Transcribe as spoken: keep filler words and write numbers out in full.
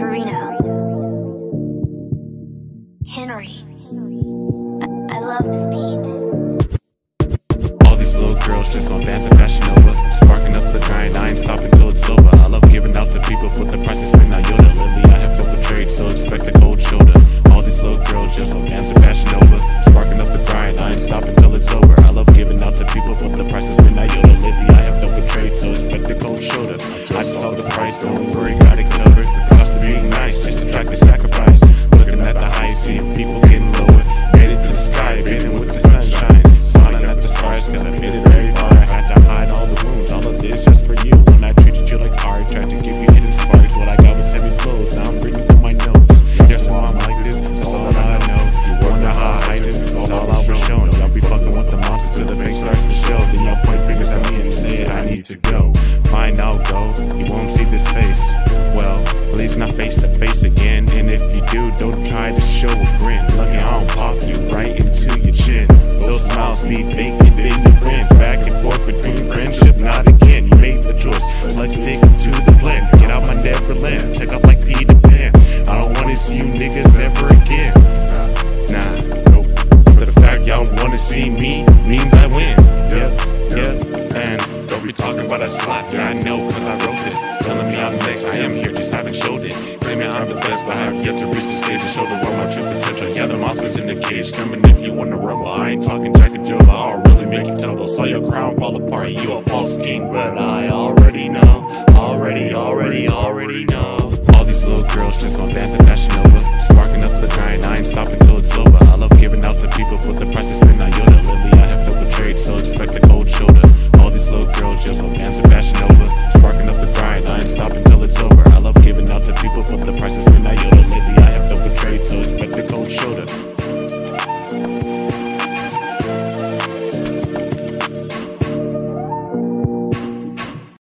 Henry. I, I love this beat. All these little girls just on bands of Fashion Nova, sparking up the grind, I ain't stopping till it's over. I love giving out to people, but the price is been not Yoda. Lately I have felt betrayed, so expect a cold shoulder. All these little girls just on bands of Fashion Nova, sparking up the grind, I ain't stopping till it's over. I love giving out to people, but the price has been not Yoda. Lately I have felt betrayed, so expect a cold shoulder. I just saw the price, don't worry, got it covered. The cost of being nice, just attract the sacrifice. Looking at the heights, seeing people getting lower. Made it to the sky, bathing with the sunshine. Smiling at the stars, cause I made it very far. I had to hide all the wounds, all of this just for you. When I treated you like art, tried to give you hidden spark. What I got was heavy blows, now I'm reading through my notes. Yes, mom, I'm like this, that's all that I know. You wonder how I hide it, that's all I was shown. Y'all be fucking with the monsters till the fake starts to show. Then y'all point fingers at me and say I need to go. Fine, I'll go, you won't see this face. Well, at least not face to face again. And if you do, don't try to show a grin. Lucky I don't pop you right into your chin. Those smiles be fake and then your friends. Back and forth between friendship, not again. You made the choice, it's like sticking to the plan. Get out my Neverland, take off like Peter Pan. I don't wanna see you niggas ever again. Nah, nope. The fact y'all wanna see me means I win. Yep, yep, and don't be talking about a slap that I know cause I wrote this. Telling me I'm next, I am here, just haven't showed it. Claiming I'm the best, but I have yet to reach the stage and show the world my true potential. Yeah, the monster's in the cage, coming if you wanna rumble. I ain't talking